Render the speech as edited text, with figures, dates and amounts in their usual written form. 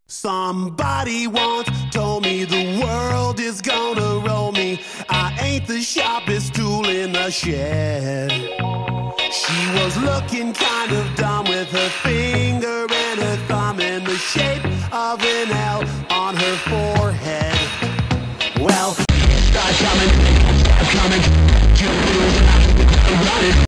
Somebody once told me the world is gonna roll me. I ain't the sharpest tool in the shed. She was looking kind of dumb